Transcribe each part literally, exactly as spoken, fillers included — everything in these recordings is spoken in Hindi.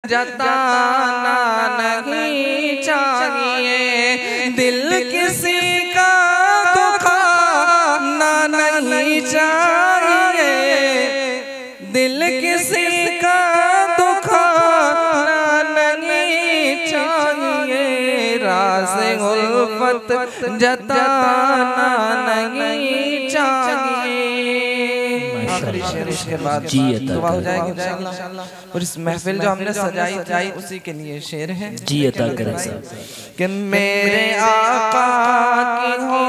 जताना नहीं चाहिए, दिल किसी का दुखाना नहीं चाहिए, दिल किसी का दुखाना नहीं चाहिए, राज़ उल्फत जताना नहीं चाहिए। आखिरी शेर इसके बाद दुआ हो जाएगी इंशाअल्लाह। और इस महफिल जो हमने सजाई जाई उसी के लिए शेर है। जी अता करें साहब कि मेरे आका की हो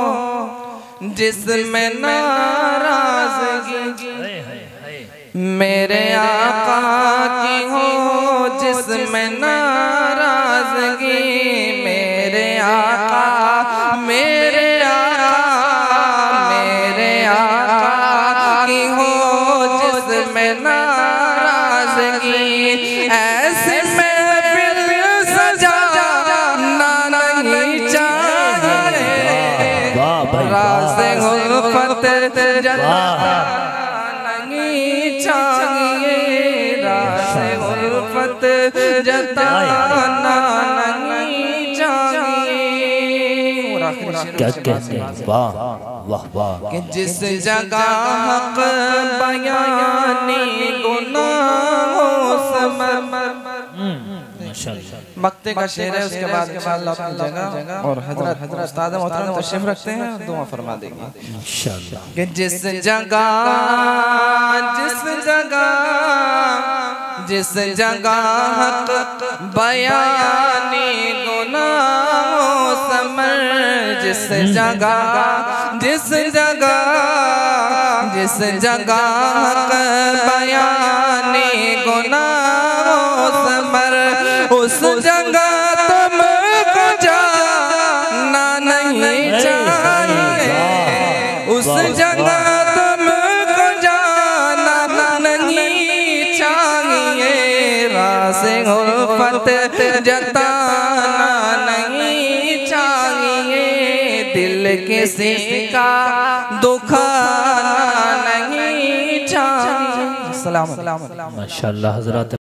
जिसमें नाराज़गी, मेरे आका की हो जिसमें नाराज़गी, मेरे आका मेरे आका मेरे आका की हो जिसमें नाराज़गी, ऐसे महफिल सजाना नहीं चाहिए, राज़ उल्फत जताना नहीं चाहिए, राज़ उल्फत जताना नहीं चाहिए। क्या कहते हैं, वाह वाह वाह। कि जिस जगह हक बयानी गुनाहों से मक्ते का शेर है। उसके बाद इंशाअल्लाह अपनी जगह और हजरत हजरत उस्ताद मोहतरम तशरीफ रखते हैं, दुआ फरमा देंगे इंशाअल्लाह। कि जिस जगह जिस जगह जिस जगह हक बयानी गुनाहों समर, जिस जगह जिस जगह जिस जगह हक बयानी गुनाहों समर, उस जगह तुमको जाना नहीं चाहिए, उस जगह तुमको जाना नहीं चाहिए, राज़ उल्फत जताना नहीं चाहिए, दिल किसी का दुखाना नहीं चाहिए। अस्सलाम वालेकुम। माशाअल्लाह हज़रात।